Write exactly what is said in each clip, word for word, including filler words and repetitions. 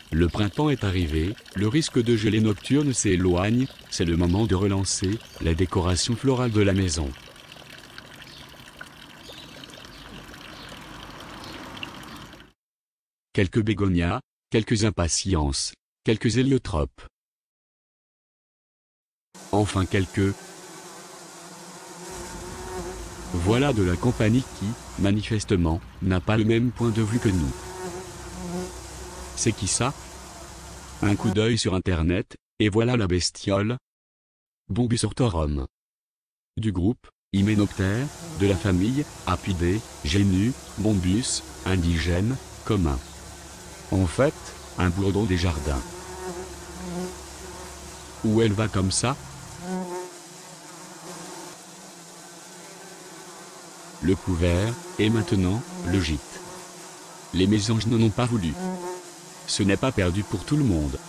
Le printemps est arrivé, le risque de gelée nocturne s'éloigne, c'est le moment de relancer la décoration florale de la maison. Quelques bégonias, quelques impatiences, quelques héliotropes. Enfin quelques... Voilà de la compagnie qui, manifestement, n'a pas le même point de vue que nous. C'est qui ça? Un coup d'œil sur internet, et voilà la bestiole. Bombus ortorum. Du groupe, Hyménoptère, de la famille, Apidae, Génu, Bombus, indigène, commun. En fait, un bourdon des jardins. Où elle va comme ça? Le couvert, et maintenant, le gîte. Les mésanges n'en ont pas voulu. Ce n'est pas perdu pour tout le monde.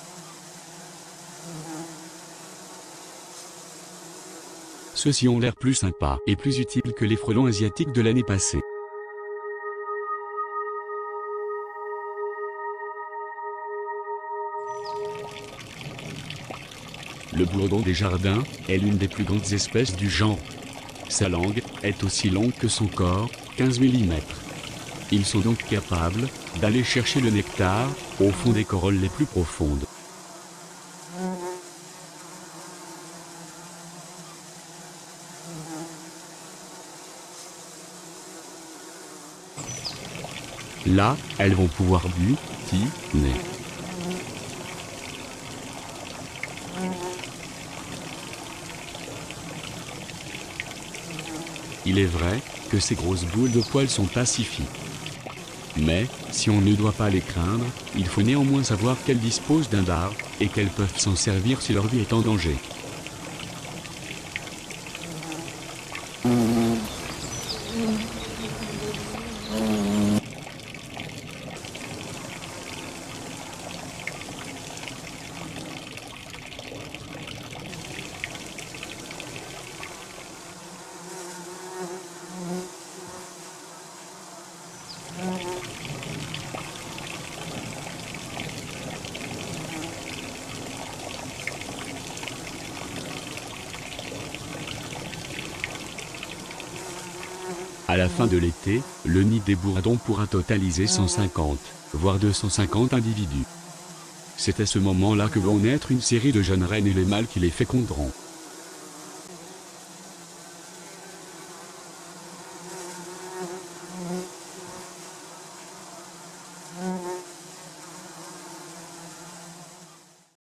Ceux-ci ont l'air plus sympas et plus utiles que les frelons asiatiques de l'année passée. Le bourdon des jardins est l'une des plus grandes espèces du genre. Sa langue est aussi longue que son corps, quinze millimètres. Ils sont donc capables d'aller chercher le nectar au fond des corolles les plus profondes. Là, elles vont pouvoir butiner. Il est vrai que ces grosses boules de poils sont pacifiques. Mais, si on ne doit pas les craindre, il faut néanmoins savoir qu'elles disposent d'un dard, et qu'elles peuvent s'en servir si leur vie est en danger. À la fin de l'été, le nid des bourdons pourra totaliser cent cinquante, voire deux cent cinquante individus. C'est à ce moment-là que vont naître une série de jeunes reines et les mâles qui les féconderont.